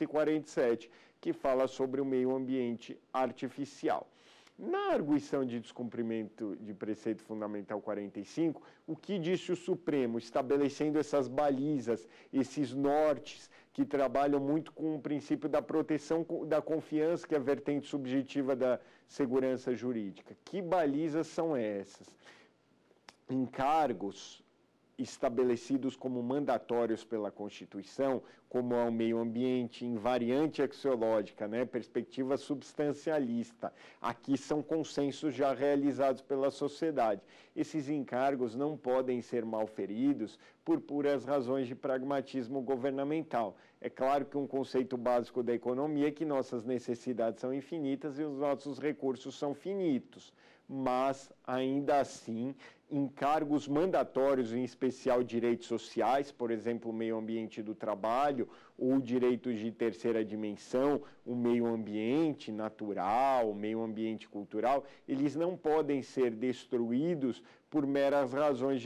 347, que fala sobre o meio ambiente artificial. Na Arguição de Descumprimento de Preceito Fundamental 45, o que disse o Supremo, estabelecendo essas balizas, esses nortes, que trabalham muito com o princípio da proteção da confiança, que é a vertente subjetiva da segurança jurídica. Que balizas são essas? Encargos estabelecidos como mandatórios pela Constituição, como é o meio ambiente, invariante axiológica, né, perspectiva substancialista. Aqui são consensos já realizados pela sociedade. Esses encargos não podem ser malferidos por puras razões de pragmatismo governamental. É claro que um conceito básico da economia é que nossas necessidades são infinitas e os nossos recursos são finitos, mas, ainda assim, encargos mandatórios, em especial direitos sociais, por exemplo, o meio ambiente do trabalho, ou direitos de terceira dimensão, o meio ambiente natural, o meio ambiente cultural, eles não podem ser destruídos por meras razões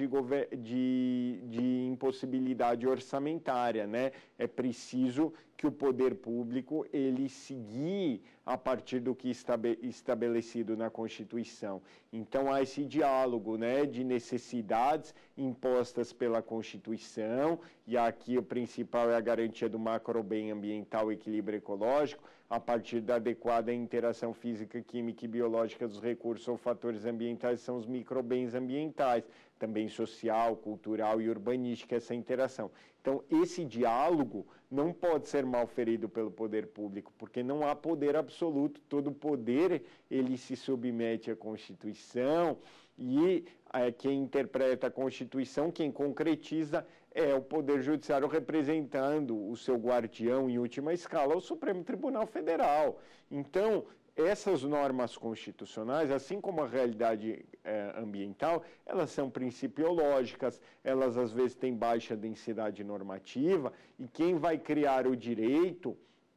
de impossibilidade orçamentária, né? É preciso que o poder público ele se guie a partir do que estabelecido na Constituição. Então, há esse diálogo, né, de necessidades impostas pela Constituição, e aqui o principal é a garantia do macro-bem ambiental e equilíbrio ecológico, a partir da adequada interação física, química e biológica dos recursos ou fatores ambientais, são os microbens ambientais, também social, cultural e urbanística, essa interação. Então, esse diálogo não pode ser malferido pelo poder público, porque não há poder absoluto, todo poder ele se submete à Constituição e quem interpreta a Constituição, quem concretiza é o Poder Judiciário representando o seu guardião em última escala, o Supremo Tribunal Federal. Então, essas normas constitucionais, assim como a realidade ambiental, elas são principiológicas, elas às vezes têm baixa densidade normativa, e quem vai criar o direito,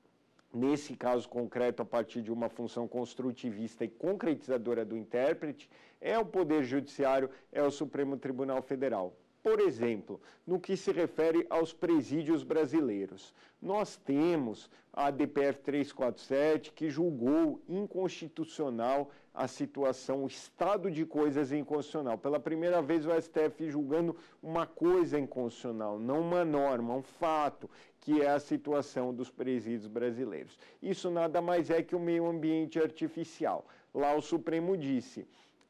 nesse caso concreto, a partir de uma função construtivista e concretizadora do intérprete, é o Poder Judiciário, é o Supremo Tribunal Federal. Por exemplo, no que se refere aos presídios brasileiros, nós temos a DPF 347, que julgou inconstitucional a situação, o estado de coisas inconstitucional. Pela primeira vez o STF julgando uma coisa inconstitucional, não uma norma, um fato, que é a situação dos presídios brasileiros. Isso nada mais é que o meio ambiente artificial. Lá o Supremo disse...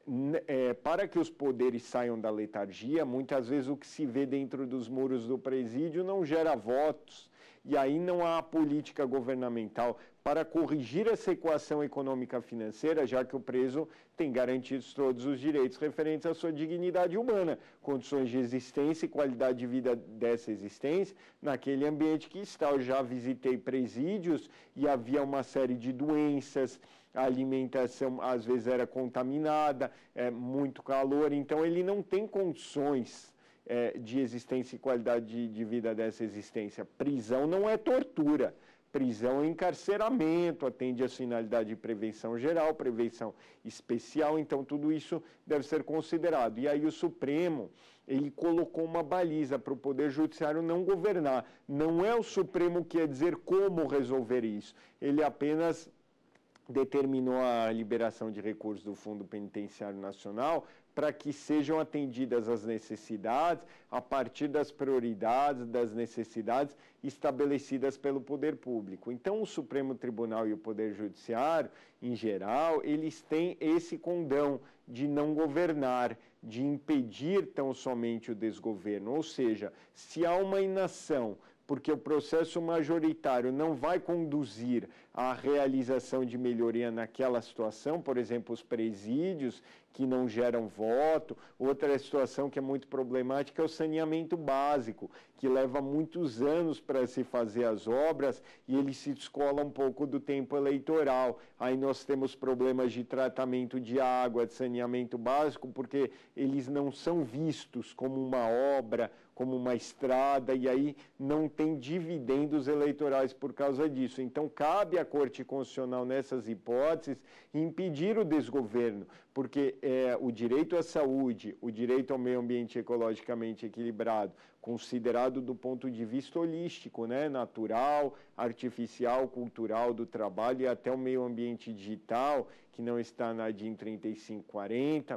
para que os poderes saiam da letargia, muitas vezes o que se vê dentro dos muros do presídio não gera votos, e aí não há política governamental para corrigir essa equação econômica financeira, já que o preso tem garantidos todos os direitos referentes à sua dignidade humana, condições de existência e qualidade de vida dessa existência naquele ambiente que está. Eu já visitei presídios e havia uma série de doenças, a alimentação às vezes era contaminada, muito calor, então ele não tem condições de existência e qualidade de vida dessa existência. Prisão não é tortura, prisão é encarceramento, atende às finalidades de prevenção geral, prevenção especial, então tudo isso deve ser considerado. E aí o Supremo, ele colocou uma baliza para o Poder Judiciário não governar. Não é o Supremo que ia dizer como resolver isso, ele apenas determinou a liberação de recursos do Fundo Penitenciário Nacional para que sejam atendidas as necessidades a partir das prioridades, das necessidades estabelecidas pelo poder público. Então, o Supremo Tribunal e o Poder Judiciário, em geral, eles têm esse condão de não governar, de impedir tão somente o desgoverno. Ou seja, se há uma inação, porque o processo majoritário não vai conduzir à realização de melhoria naquela situação, por exemplo, os presídios que não geram voto. Outra situação que é muito problemática é o saneamento básico, que leva muitos anos para se fazer as obras e ele se descola um pouco do tempo eleitoral. Aí nós temos problemas de tratamento de água, de saneamento básico, porque eles não são vistos como uma obra, como uma estrada, e aí não tem dividendos eleitorais por causa disso. Então, cabe à Corte Constitucional, nessas hipóteses, impedir o desgoverno, porque o direito à saúde, o direito ao meio ambiente ecologicamente equilibrado, considerado do ponto de vista holístico, né, natural, artificial, cultural, do trabalho e até o meio ambiente digital, que não está na DIN 3540,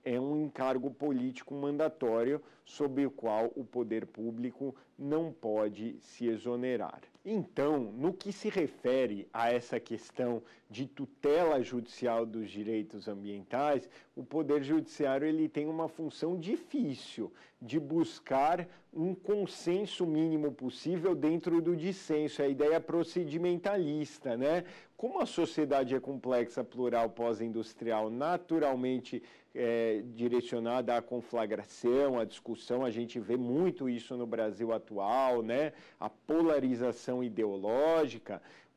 é um encargo político mandatório sobre o qual o poder público não pode se exonerar. Então, no que se refere a essa questão de tutela judicial dos direitos ambientais, o Poder Judiciário ele tem uma função difícil de buscar um consenso mínimo possível dentro do dissenso, a ideia procedimentalista, né? Como a sociedade é complexa, plural, pós-industrial, naturalmente direcionada à conflagração, à discussão, a gente vê muito isso no Brasil atual, né? A polarização ideológica,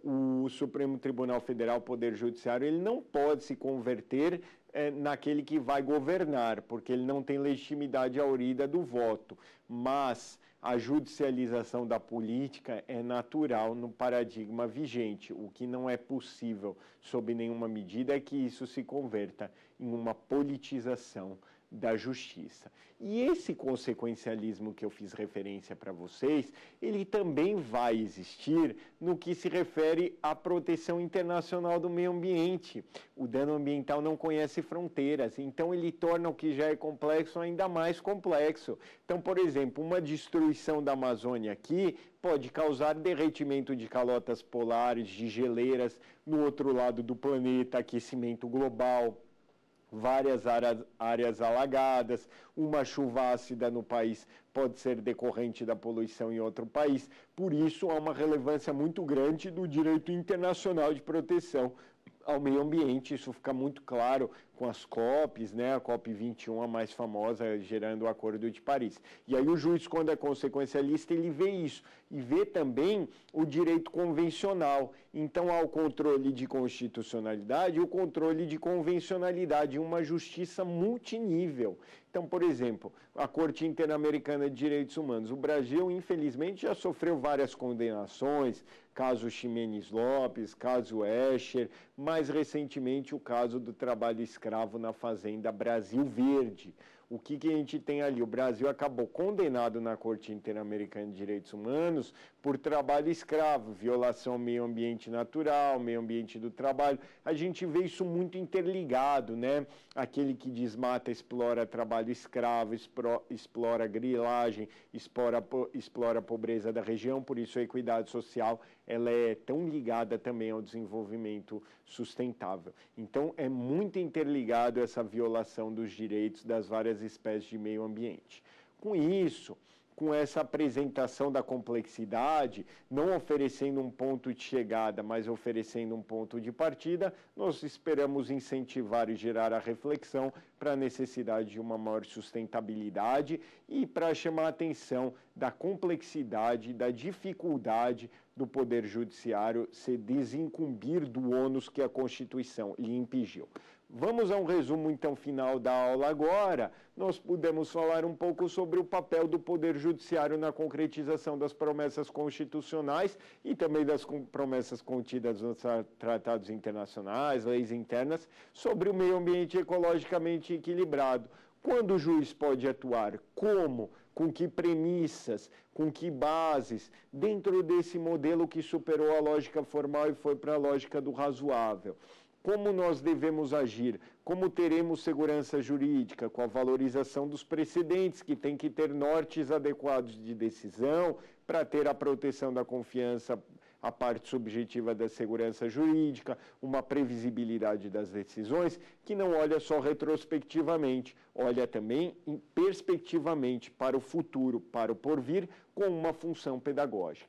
o Supremo Tribunal Federal, Poder Judiciário, ele não pode se converter naquele que vai governar, porque ele não tem legitimidade aurida do voto, mas a judicialização da política é natural no paradigma vigente. O que não é possível, sob nenhuma medida, é que isso se converta em uma politização da justiça. E esse consequencialismo que eu fiz referência para vocês, ele também vai existir no que se refere à proteção internacional do meio ambiente. O dano ambiental não conhece fronteiras, então ele torna o que já é complexo ainda mais complexo. Então, por exemplo, uma destruição da Amazônia aqui pode causar derretimento de calotas polares, de geleiras no outro lado do planeta, aquecimento global, várias áreas alagadas, uma chuva ácida no país pode ser decorrente da poluição em outro país. Por isso, há uma relevância muito grande do direito internacional de proteção ao meio ambiente. Isso fica muito claro com as COPs, né? A COP 21, a mais famosa, gerando o Acordo de Paris. E aí o juiz, quando é consequencialista, ele vê isso. E vê também o direito convencional. Então, há o controle de constitucionalidade e o controle de convencionalidade, uma justiça multinível. Então, por exemplo, a Corte Interamericana de Direitos Humanos. O Brasil, infelizmente, já sofreu várias condenações, caso Ximenes Lopes, caso Escher, mais recentemente o caso do trabalho escravo na fazenda Brasil Verde. O que a gente tem ali? O Brasil acabou condenado na Corte Interamericana de Direitos Humanos por trabalho escravo, violação ao meio ambiente natural, meio ambiente do trabalho. A gente vê isso muito interligado, né? Aquele que desmata, explora trabalho escravo, explora grilagem, explora a pobreza da região, por isso a equidade social ela é tão ligada também ao desenvolvimento sustentável. Então, é muito interligado essa violação dos direitos das várias espécies de meio ambiente. Com isso, com essa apresentação da complexidade, não oferecendo um ponto de chegada, mas oferecendo um ponto de partida, nós esperamos incentivar e gerar a reflexão para a necessidade de uma maior sustentabilidade e para chamar a atenção da complexidade, da dificuldade do Poder Judiciário se desincumbir do ônus que a Constituição lhe impingiu. Vamos a um resumo, então, final da aula agora. Nós podemos falar um pouco sobre o papel do Poder Judiciário na concretização das promessas constitucionais e também das promessas contidas nos tratados internacionais, leis internas, sobre o meio ambiente ecologicamente equilibrado. Quando o juiz pode atuar? Como? Com que premissas? Com que bases? Dentro desse modelo que superou a lógica formal e foi para a lógica do razoável. Como nós devemos agir? Como teremos segurança jurídica? Com a valorização dos precedentes, que tem que ter nortes adequados de decisão para ter a proteção da confiança, a parte subjetiva da segurança jurídica, uma previsibilidade das decisões, que não olha só retrospectivamente, olha também perspectivamente para o futuro, para o porvir, com uma função pedagógica.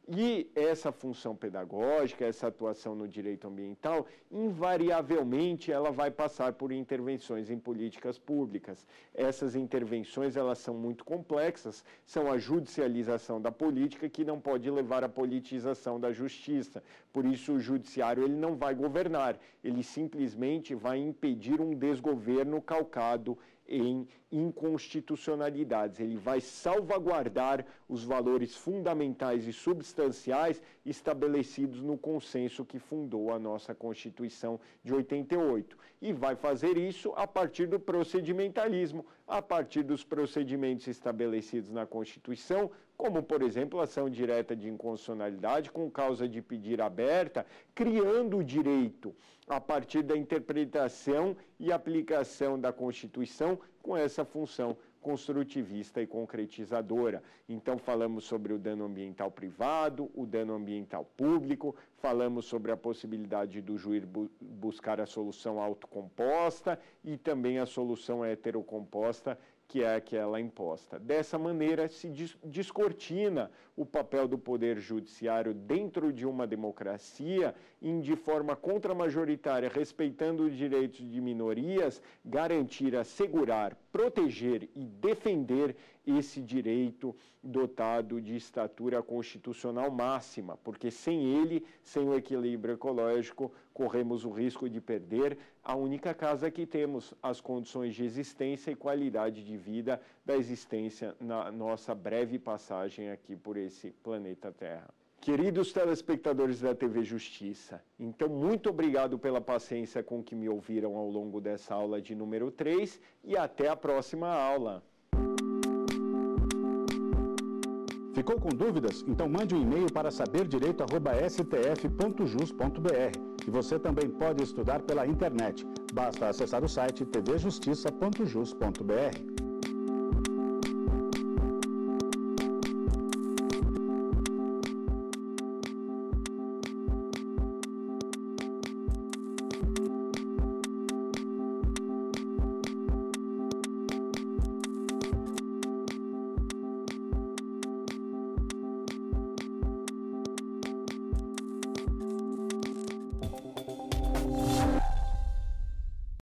E essa função pedagógica, essa atuação no direito ambiental, invariavelmente ela vai passar por intervenções em políticas públicas. Essas intervenções, elas são muito complexas, são a judicialização da política, que não pode levar à politização da justiça. Por isso, o judiciário ele não vai governar, ele simplesmente vai impedir um desgoverno calcado em inconstitucionalidades. Ele vai salvaguardar os valores fundamentais e substanciais estabelecidos no consenso que fundou a nossa Constituição de 88. E vai fazer isso a partir do procedimentalismo, a partir dos procedimentos estabelecidos na Constituição, como, por exemplo, ação direta de inconstitucionalidade com causa de pedir aberta, criando o direito a partir da interpretação e aplicação da Constituição com essa função construtivista e concretizadora. Então, falamos sobre o dano ambiental privado, o dano ambiental público, falamos sobre a possibilidade do juiz buscar a solução autocomposta e também a solução heterocomposta, que é aquela imposta. Dessa maneira, se descortina o papel do Poder Judiciário dentro de uma democracia, de forma contramajoritária, respeitando os direitos de minorias, garantir, assegurar, proteger e defender esse direito dotado de estatura constitucional máxima, porque sem ele, sem o equilíbrio ecológico, corremos o risco de perder a única casa que temos, as condições de existência e qualidade de vida da existência na nossa breve passagem aqui por esse planeta Terra. Queridos telespectadores da TV Justiça, então muito obrigado pela paciência com que me ouviram ao longo dessa aula de número 3 e até a próxima aula. Ficou com dúvidas? Então mande um e-mail para saberdireito@stf.jus.br. E você também pode estudar pela internet. Basta acessar o site tvjustiça.jus.br.